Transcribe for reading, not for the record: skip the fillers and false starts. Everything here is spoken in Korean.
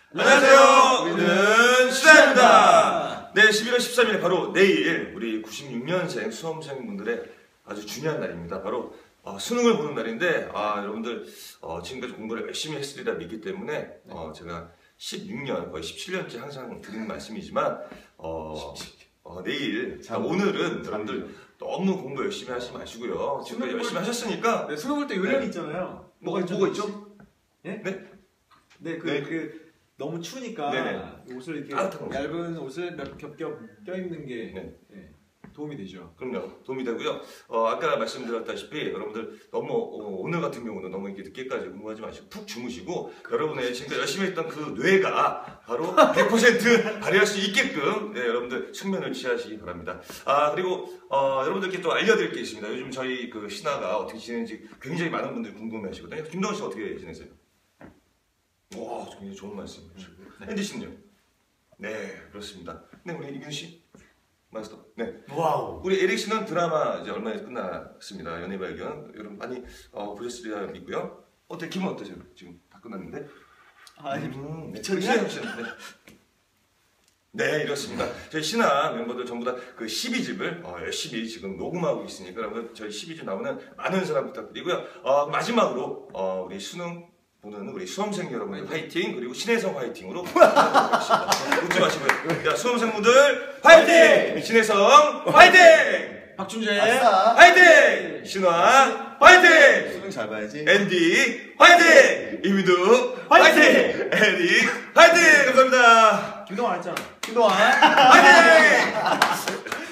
안녕하세요. 우리는 신하입니다. 네, 11월 13일 바로 내일 우리 96년생 수험생분들의 아주 중요한 날입니다. 바로 수능을 보는 날인데 여러분들 지금까지 공부를 열심히 했으리라 믿기 때문에 제가 16년 거의 17년째 항상 드리는 말씀이지만 내일 오늘은 여러분들 너무 공부 열심히 하지 마시고요. 지금까지 열심히 하셨으니까 수능 볼 때 요령이 있잖아요. 뭐가 있죠? 예? 네? 너무 추우니까 옷을 이렇게 얇은 옷을 몇 겹 껴입는 게 도움이 되죠. 그럼요. 도움이 되고요. 아까 말씀드렸다시피 여러분들 너무 오늘 같은 경우는 너무 이렇게 늦게까지 공부하지 마시고 푹 주무시고 여러분의 지금까지 열심히 했던 그 뇌가 바로 100% 발휘할 수 있게끔 여러분들 숙면을 취하시기 바랍니다. 그리고 여러분들께 또 알려드릴 게 있습니다. 요즘 저희 그 신하가 어떻게 지내는지 굉장히 많은 분들이 궁금해하시거든요. 김동원 씨 어떻게 지내세요? 와, 굉장히 좋은 말씀이시고. 앤디 씨는요? 네, 그렇습니다. 네, 우리 이균 씨? 마스터. 네. 와우. 우리 에릭 씨는 드라마 이제 얼마 전에 끝났습니다. 연애 발견. 여러분 많이 보셨으리라 믿고요. 어때? 기분 어떠세요? 지금 다 끝났는데? 미쳤네. 네, 이렇습니다. 저희 신화 멤버들 전부 다 그 12집을 열심히 지금 녹음하고 있으니까 여러분 저희 12집 나오는 많은 사랑 부탁드리고요. 마지막으로 우리 수능 보는 우리 수험생 여러분들 화이팅! 그리고 신혜성 화이팅으로 웃지 마시고요. 자, 수험생분들 화이팅! 신혜성 화이팅! 박준재 화이팅! 신화 화이팅! 수능 잘 봐야지. 앤디 화이팅! 이민두 화이팅! 에릭 화이팅! 감사합니다. 김동완 했잖아. 김동완 화이팅!